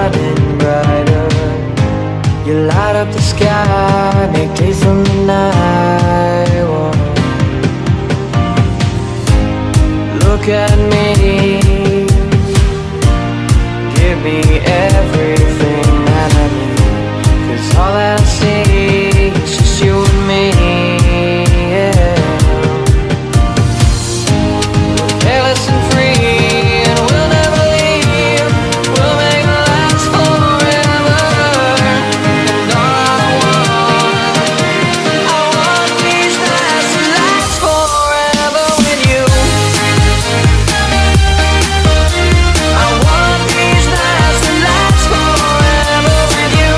shining brighter. You light up the sky, make days from the night. Whoa. Look at me, give me everything that I need, 'cause all that I see is just you and me, yeah. We're careless and free, and we'll never leave. We'll make it last forever. And all I want these nights to last forever with you. I want these nights to last forever with you.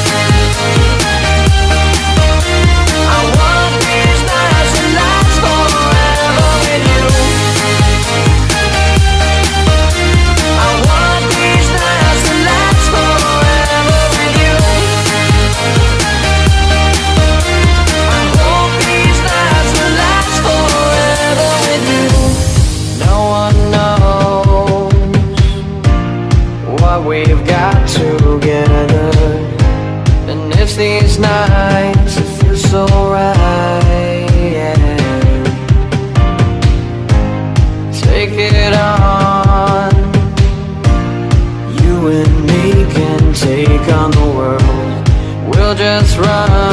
I want these nights to last forever with you. I want these nights to last forever with you. I hope these nights will last forever with you. No one knows what we've got together, and it's these nights that feel so right, yeah. Take it on, you and me can take on the world. We'll just run